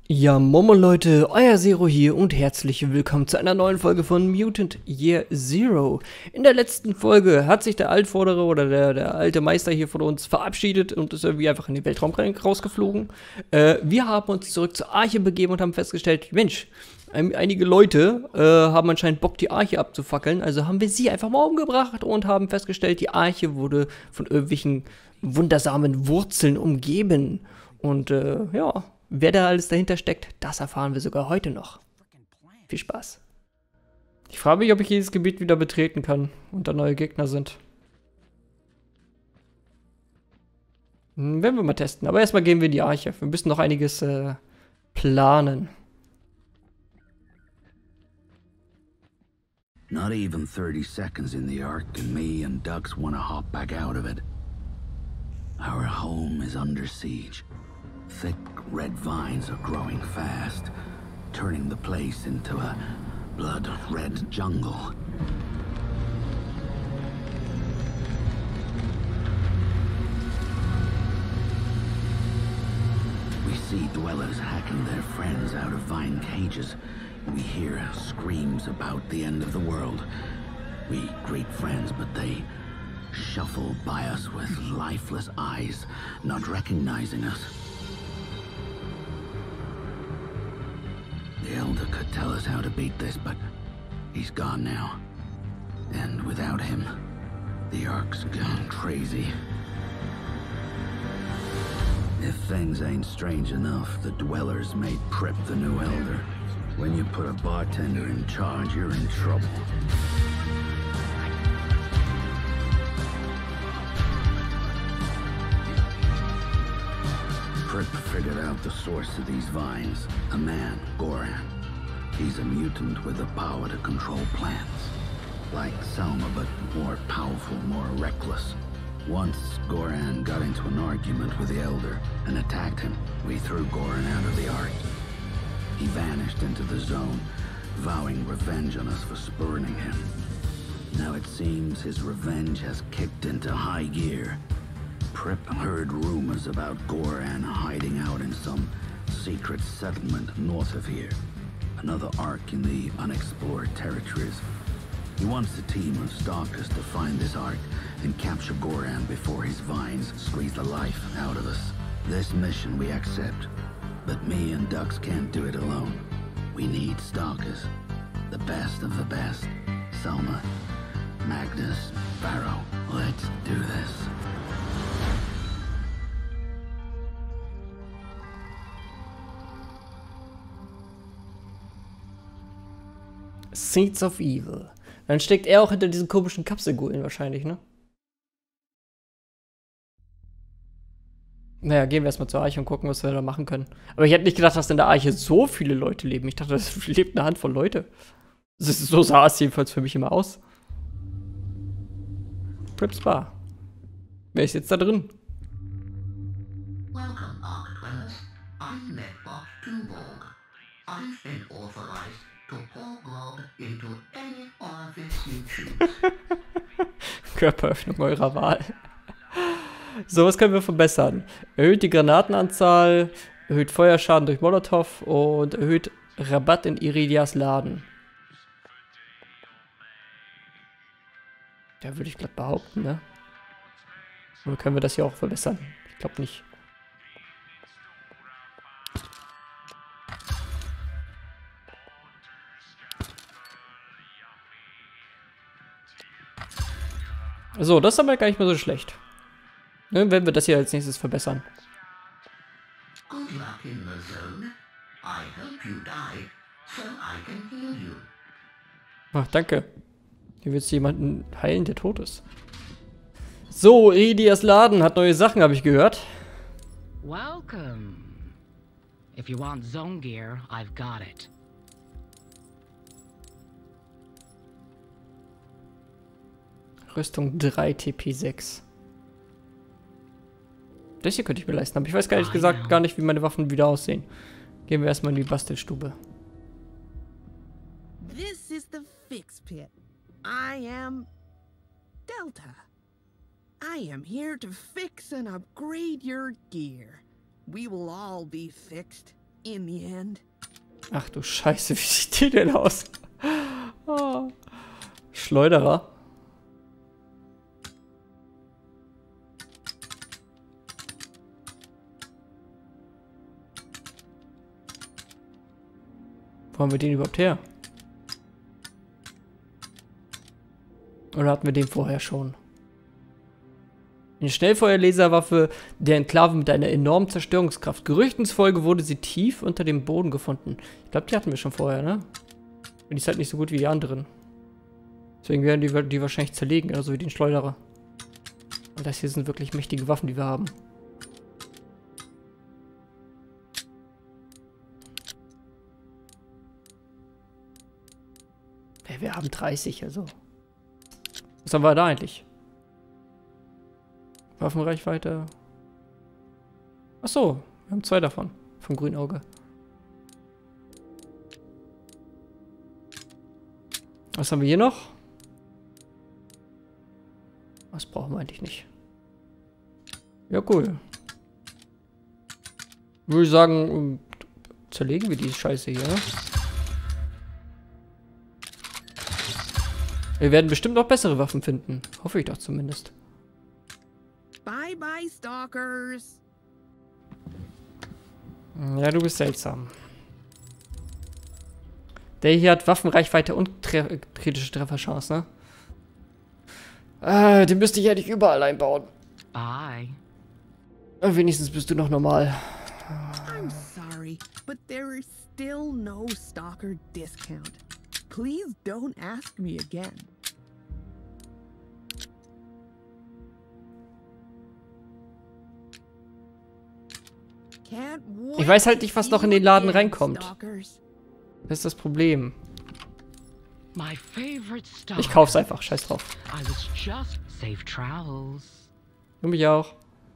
Ja, Momo Leute, euer Zero hier und herzlich willkommen zu einer neuen Folge von Mutant Year Zero. In der letzten Folge hat sich der Altvordere oder der alte Meister hier von uns verabschiedet und ist irgendwie einfach in den Weltraum rausgeflogen. Wir haben uns zurück zur Arche begeben und haben festgestellt, Mensch, einige Leute haben anscheinend Bock, die Arche abzufackeln, also haben wir sie einfach mal umgebracht und haben festgestellt, die Arche wurde von irgendwelchen wundersamen Wurzeln umgeben. Und ja, wer da alles dahinter steckt, das erfahren wir sogar heute noch. Viel Spaß. Ich frage mich, ob ich jedes Gebiet wieder betreten kann und da neue Gegner sind. Werden wir mal testen. Aber erstmal gehen wir in die Arche. Wir müssen noch einiges planen. Not even 30 seconds in the Ark and me and Dux want to hop back out of it. Our home is under siege. Thick red vines are growing fast, turning the place into a blood-red jungle. We see dwellers hacking their friends out of vine cages. We hear screams about the end of the world. We greet friends, but they shuffle by us with lifeless eyes, not recognizing us. The Elder could tell us how to beat this, but he's gone now. And without him, the Ark's gone crazy. If things ain't strange enough, the Dwellers made Prip the new Elder. When you put a bartender in charge, you're in trouble. Prip figured out the source of these vines. A man, Goran. He's a mutant with the power to control plants. Like Selma, but more powerful, more reckless. Once, Goran got into an argument with the Elder and attacked him. We threw Goran out of the Ark. He vanished into the zone, vowing revenge on us for spurning him. Now it seems his revenge has kicked into high gear. Prip heard rumors about Goran hiding out in some secret settlement north of here. Another Ark in the unexplored territories. He wants a team of stalkers to find this Ark and capture Goran before his vines squeeze the life out of us. This mission we accept, but me and Dux can't do it alone. We need stalkers. The best of the best. Selma, Magnus, Barrow. Let's do this. Seeds of Evil. Dann steckt er auch hinter diesen komischen Kapselgullen wahrscheinlich, ne? Naja, gehen wir erstmal zur Arche und gucken, was wir da machen können. Aber ich hätte nicht gedacht, dass in der Arche so viele Leute leben. Ich dachte, es lebt eine Handvoll Leute. So sah es jedenfalls für mich immer aus. Prips Bar. Wer ist jetzt da drin? Welcome, Ark Dwellers. I'm Medbot Tuborg. I've been authorized to pour grog into any orifice you choose. Körperöffnung eurer Wahl. So, was können wir verbessern? Erhöht die Granatenanzahl, erhöht Feuerschaden durch Molotow und erhöht Rabatt in Iridias Laden. Da würde ich glatt behaupten, ne? Oder können wir das hier auch verbessern? Ich glaube nicht. So, das ist aber gar nicht mehr so schlecht. Ne, wenn wir das hier als nächstes verbessern. Good luck in the zone. I hope you die, so I can heal you. Ach, danke. Hier willst du jemanden heilen, der tot ist. So, Iridias Laden hat neue Sachen, habe ich gehört. Welcome. If you want zone gear, I've got it. Rüstung 3 TP6. Das hier könnte ich mir leisten, aber ich weiß ehrlich gesagt gar nicht, wie meine Waffen wieder aussehen. Gehen wir erstmal in die Bastelstube. This is the Fix Pit. I am Delta. I am here to fix and upgrade your gear. We will all be fixed. in the end. Ach du Scheiße, wie sieht die denn aus? Oh. Schleuderer. Wo haben wir den überhaupt her? Oder hatten wir den vorher schon? Eine Schnellfeuerlaserwaffe der Enklave mit einer enormen Zerstörungskraft. Gerüchten zufolge wurde sie tief unter dem Boden gefunden. Ich glaube, die hatten wir schon vorher, ne? Und die ist halt nicht so gut wie die anderen. Deswegen werden die wahrscheinlich zerlegen, also wie den Schleuderer. Und das hier sind wirklich mächtige Waffen, die wir haben. Ja, wir haben 30, also. Was haben wir da eigentlich? Waffenreichweite. Achso, wir haben 2 davon. Vom grünen Auge. Was haben wir hier noch? Das brauchen wir eigentlich nicht. Ja, cool. Würde ich sagen, zerlegen wir die Scheiße hier. Wir werden bestimmt noch bessere Waffen finden. Hoffe ich doch zumindest. Bye bye, Stalkers. Ja, du bist seltsam. Der hier hat Waffenreichweite und kritische Trefferchance, ne? Den müsste ich eigentlich überall einbauen. Bye. Wenigstens bist du noch normal. I'm sorry, but there is still no stalker discount. Please don't ask me again. Ich weiß halt nicht, was noch in den Laden reinkommt. Das ist das Problem. My favorite stuff. Ich kauf's einfach, scheiß drauf. I was just safe travels. Und mich auch.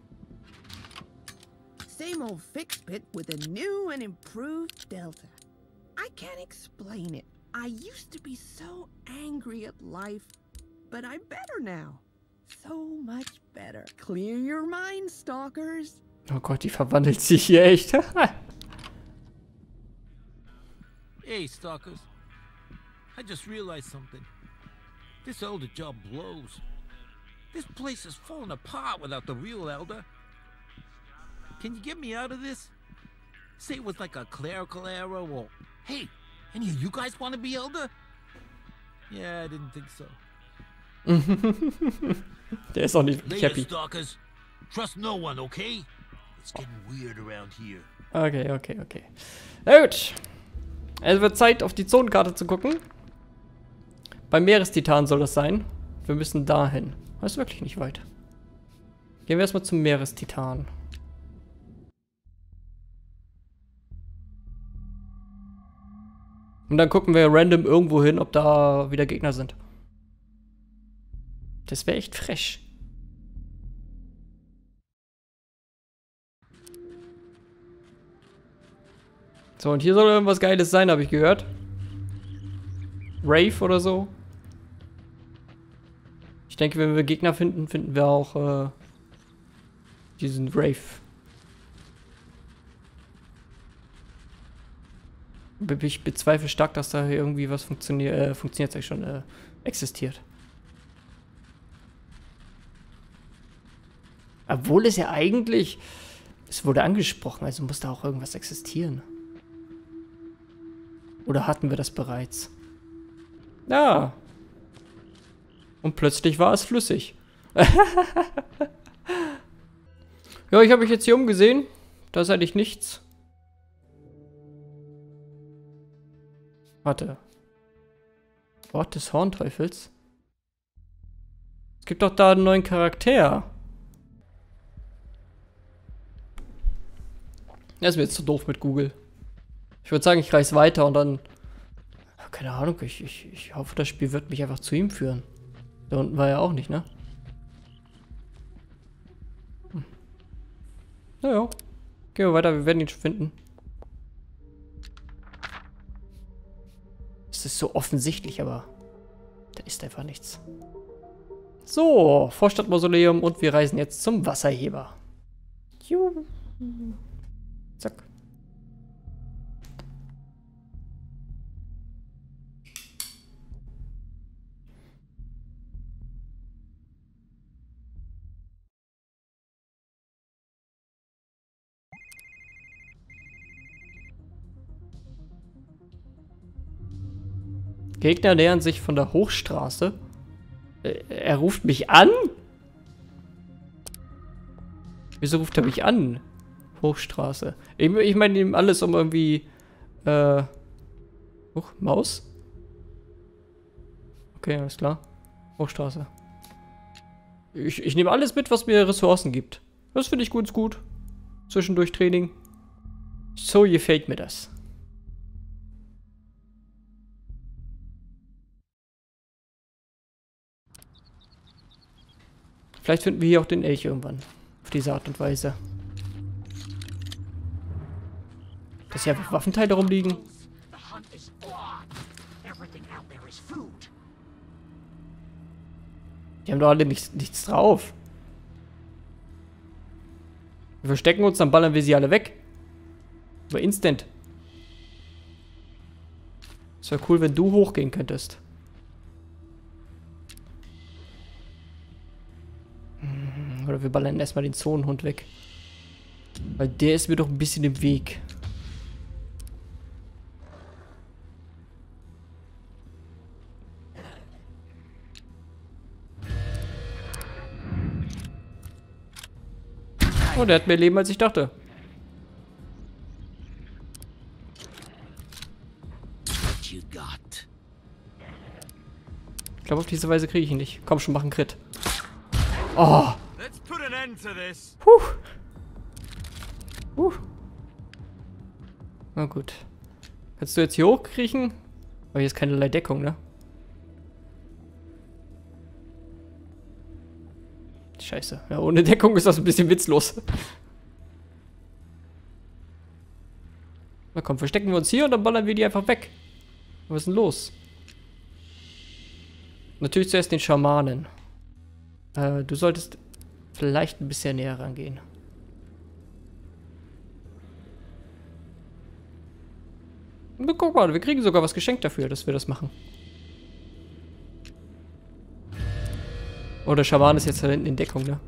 Same old fixed bit with a new and improved Delta. I can't explain it. I used to be so angry at life, but I'm better now. So much better. Clear your mind, Stalkers. Oh Gott, die verwandelt sich hier echt. Hey, Stalkers. I just realized something. This Elder job blows. This place is falling apart without the real Elder. Can you get me out of this? Say it was like a clerical error or... Hey, any of you guys want to be Elder? Yeah, I didn't think so. Der ist auch nicht wirklich happy. Stalkers. Trust no one, okay? It's getting weird around here. Okay. Na gut. Es wird Zeit, auf die Zonenkarte zu gucken. Beim Meerestitan soll das sein. Wir müssen dahin. Das ist wirklich nicht weit. Gehen wir erstmal zum Meerestitan. Und dann gucken wir random irgendwo hin, ob da wieder Gegner sind. Das wäre echt fresh. So, und hier soll irgendwas Geiles sein, habe ich gehört. Rave oder so. Ich denke, wenn wir Gegner finden, finden wir auch diesen Rave. Ich bezweifle stark, dass da irgendwie was funktioniert eigentlich schon existiert. Obwohl es ja eigentlich... Es wurde angesprochen, also muss da auch irgendwas existieren. Oder hatten wir das bereits? Ja. Und plötzlich war es flüssig. Ja, ich habe mich jetzt hier umgesehen. Da ist eigentlich nichts. Warte. Ort des Hornteufels? Es gibt doch da einen neuen Charakter. Das ist mir jetzt zu doof mit Google. Ich würde sagen, ich reise weiter und dann... Keine Ahnung, ich hoffe, das Spiel wird mich einfach zu ihm führen. Da unten war er auch nicht, ne? Naja. Gehen wir weiter, wir werden ihn schon finden. Es ist so offensichtlich, aber da ist einfach nichts. So, Vorstadtmausoleum und wir reisen jetzt zum Wasserheber. Juhu. Zack. Gegner nähern sich von der Hochstraße. Er ruft mich an? Wieso ruft er mich an? Hochstraße. Ich meine ihm alles um irgendwie... Maus? Okay, alles klar. Hochstraße. Ich nehme alles mit, was mir Ressourcen gibt. Das finde ich ganz gut. Zwischendurch Training. So gefällt mir das. Vielleicht finden wir hier auch den Elch irgendwann. Auf diese Art und Weise. Dass hier einfach Waffenteile rumliegen. Die haben doch alle nichts drauf. Wir verstecken uns, dann ballern wir sie alle weg. Aber instant. Es wäre cool, wenn du hochgehen könntest. Oder wir ballern erstmal den Zonenhund weg. Weil der ist mir doch ein bisschen im Weg. Oh, der hat mehr Leben, als ich dachte. Ich glaube, auf diese Weise kriege ich ihn nicht. Komm schon, mach einen Crit. Oh. Na gut. Kannst du jetzt hier hochkriechen? Aber hier ist keinerlei Deckung, ne? Scheiße. Ja, ohne Deckung ist das ein bisschen witzlos. Na komm, verstecken wir uns hier und dann ballern wir die einfach weg. Was ist denn los? Natürlich zuerst den Schamanen. Du solltest vielleicht ein bisschen näher rangehen. Na, guck mal, wir kriegen sogar was geschenkt dafür, dass wir das machen. Oh, der Schaman ist jetzt da hinten in Deckung, ne?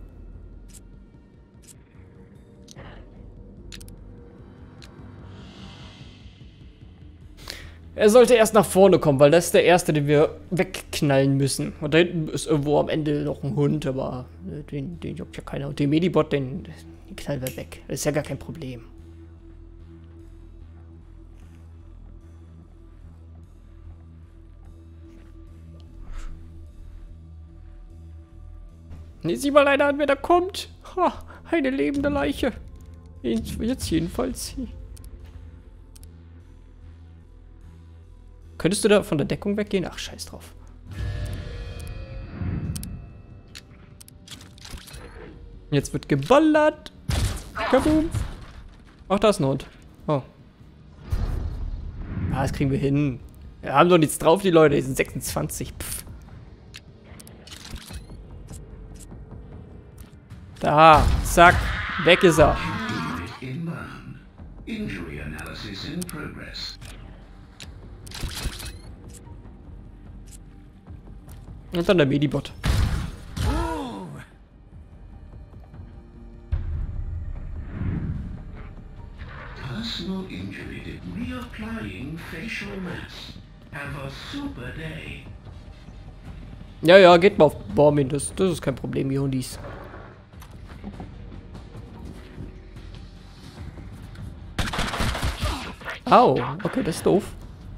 Er sollte erst nach vorne kommen, weil das ist der erste, den wir wegknallen müssen. Und da hinten ist irgendwo am Ende noch ein Hund, aber den juckt ja keiner. Und den Medibot, den knallen wir weg. Das ist ja gar kein Problem. Ne, sieh mal einer an, wer da kommt. Ha, eine lebende Leiche. Jetzt jedenfalls. Könntest du da von der Deckung weggehen? Ach, scheiß drauf. Jetzt wird geballert. Kaboom. Ach, da ist ein Hund. Oh. Ah, das kriegen wir hin. Wir haben doch nichts drauf, die Leute. Die sind 26. Pff. Da, zack, weg ist er. Und dann der Medibot. Personal injury did reapplying facial mask. Have a super day. Ja, geht mal auf Bormin, das ist kein Problem, die Hundis. Au, okay, das ist doof.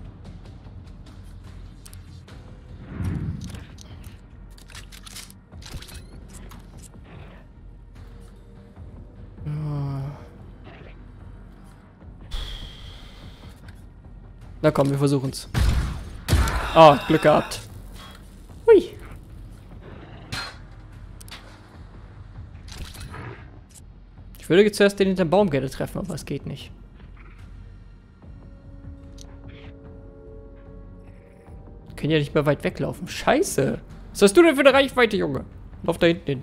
Na komm, wir versuchen's. Oh, Glück gehabt. Hui. Ich würde jetzt zuerst den hinterm Baum gerne treffen, aber es geht nicht. Wir können ja nicht mehr weit weglaufen. Scheiße. Was hast du denn für eine Reichweite, Junge? Lauf da hinten hin.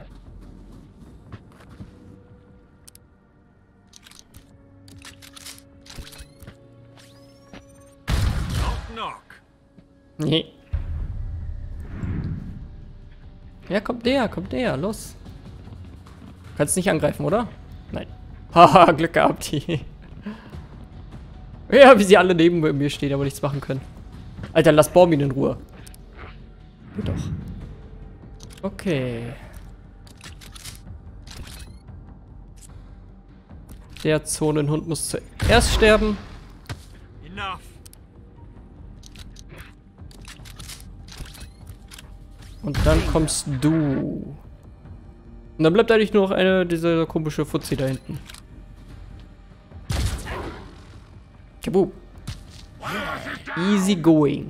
Nee. Ja, kommt näher, los. Kannst nicht angreifen, oder? Nein. Haha, Glück gehabt. Ja, wie sie alle neben mir stehen, aber nichts machen können. Alter, lass Bormin in Ruhe. Geht doch. Okay. Der Zonenhund muss zuerst sterben. Enough. Und dann kommst du. Und dann bleibt eigentlich nur noch eine dieser komische Fuzzi da hinten. Kaboom. Easy going.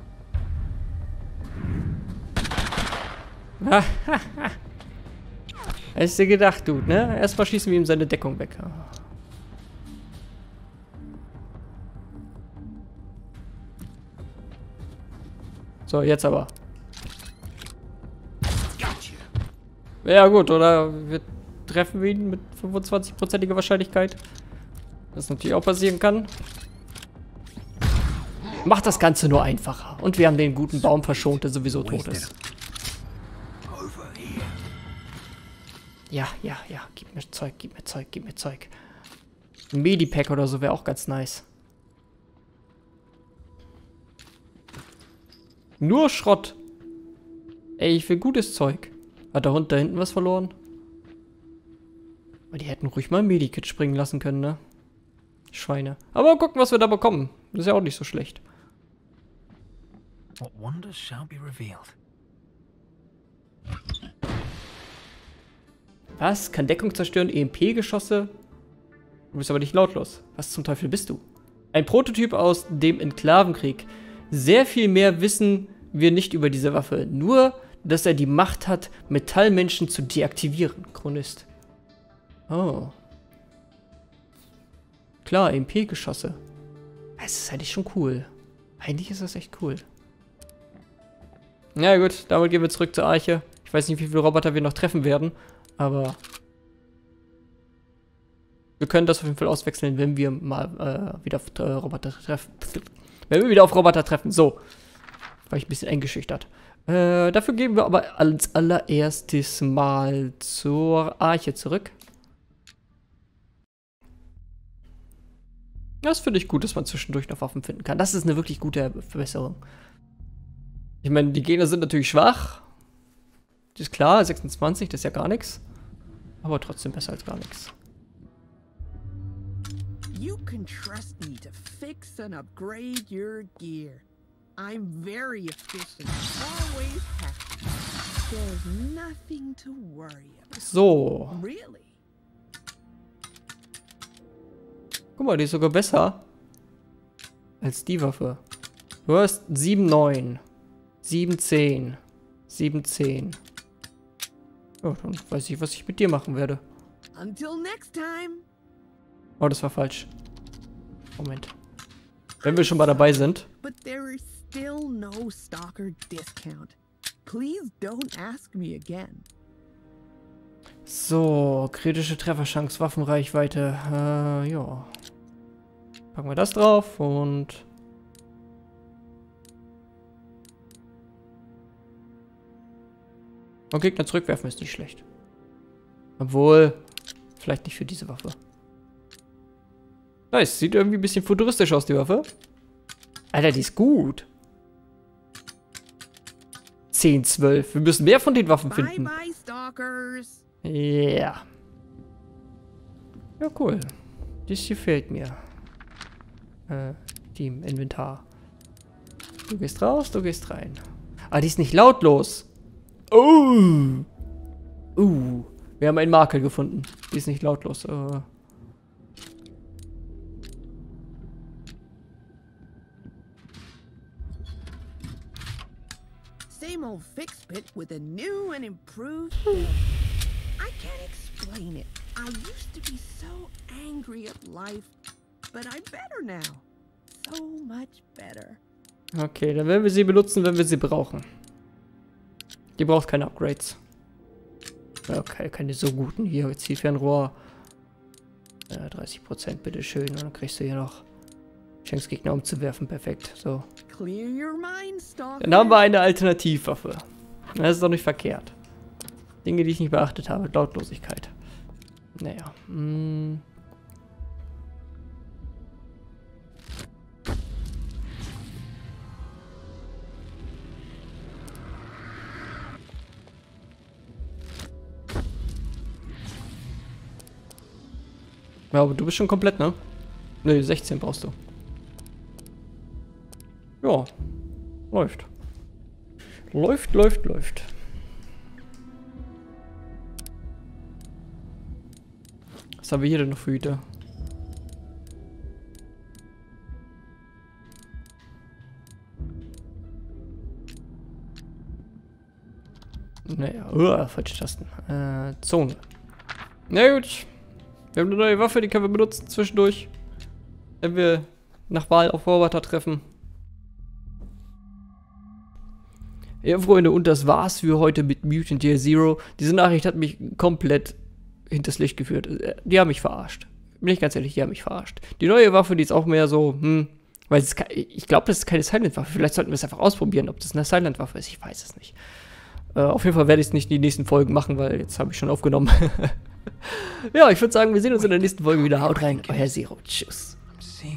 Hast du gedacht, Dude, ne? Erstmal schießen wir ihm seine Deckung weg. So, jetzt aber. Ja gut, oder wir treffen ihn mit 25%iger Wahrscheinlichkeit. Das natürlich auch passieren kann. Macht das Ganze nur einfacher. Und wir haben den guten Baum verschont, der sowieso tot ist. Ja. Gib mir Zeug. Ein Medipack oder so wäre auch ganz nice. Nur Schrott. Ey, ich will gutes Zeug. Hat der Hund da hinten was verloren? Aber die hätten ruhig mal ein Medikit springen lassen können, ne? Schweine. Aber gucken, was wir da bekommen. Das ist ja auch nicht so schlecht. What wonders shall be revealed. Was? Kann Deckung zerstören? EMP-Geschosse? Du bist aber nicht lautlos. Was zum Teufel bist du? Ein Prototyp aus dem Enklavenkrieg. Sehr viel mehr wissen wir nicht über diese Waffe. Nur, dass er die Macht hat, Metallmenschen zu deaktivieren. Chronist. Oh. Klar, EMP-Geschosse. Das ist eigentlich schon cool. Eigentlich ist das echt cool. Na gut, damit gehen wir zurück zur Arche. Ich weiß nicht, wie viele Roboter wir noch treffen werden, aber wir können das auf jeden Fall auswechseln, wenn wir mal wieder auf Roboter treffen. Wenn wir wieder auf Roboter treffen. So. War ich ein bisschen eingeschüchtert. Dafür gehen wir aber als allererstes mal zur Arche zurück. Das finde ich gut, dass man zwischendurch noch Waffen finden kann. Das ist eine wirklich gute Verbesserung. Ich meine, die Gegner sind natürlich schwach. Das ist klar, 26, das ist ja gar nichts. Aber trotzdem besser als gar nichts. You can trust me to fix and upgrade your gear. I'm very efficient, always happy. There's nothing to worry about. So. Really? Guck mal, die ist sogar besser als die Waffe. Du hast 7,9. 7,10. 7,10. Oh, dann weiß ich, was ich mit dir machen werde. Until next time. Oh, das war falsch. Moment. Wenn wir schon mal dabei sind. But there is still no stalker discount. Please don't ask me again. So, kritische Trefferchance, Waffenreichweite. Ja. Packen wir das drauf und Gegner zurückwerfen ist nicht schlecht. Obwohl, vielleicht nicht für diese Waffe. Nice, sieht irgendwie ein bisschen futuristisch aus, die Waffe. Alter, die ist gut. 10, 12. Wir müssen mehr von den Waffen finden. Bye bye, stalkers. Ja. Yeah. Ja, cool. Das gefällt mir. Die im Inventar. Du gehst raus, du gehst rein. Ah, die ist nicht lautlos. Oh. Wir haben einen Makel gefunden. Die ist nicht lautlos. Same old fix pit with a new and improved build. I can't explain it. I used to be so angry at life, but I'm better now. So much better. Okay, dann werden wir sie benutzen, wenn wir sie brauchen. Die braucht keine Upgrades. Okay, keine so guten. Hier, Zielfernrohr. 30%, bitteschön. Und dann kriegst du hier noch Gegner umzuwerfen. Perfekt. So. Clear your mind, stalker. Dann haben wir eine Alternativwaffe. Das ist doch nicht verkehrt. Dinge, die ich nicht beachtet habe. Lautlosigkeit. Naja. Ja, aber du bist schon komplett, ne? Ne, 16 brauchst du. Ja. Läuft. Läuft. Was haben wir hier denn noch für Hüter? Naja, falsche Tasten. Zone. Na gut. Wir haben eine neue Waffe, die können wir benutzen zwischendurch. Wenn wir nach Wahl auf Roboter treffen. Ja, Freunde, und das war's für heute mit Mutant Year Zero. Diese Nachricht hat mich komplett hinters Licht geführt. Die haben mich verarscht. Bin ich ganz ehrlich, die haben mich verarscht. Die neue Waffe, die ist auch mehr so, weil ich glaube, das ist keine Silent-Waffe. Vielleicht sollten wir es einfach ausprobieren, ob das eine Silent-Waffe ist. Ich weiß es nicht. Auf jeden Fall werde ich es nicht in die nächsten Folgen machen, weil jetzt habe ich schon aufgenommen. Ja, ich würde sagen, wir sehen uns in der nächsten Folge wieder. Haut rein, euer Zero. Tschüss.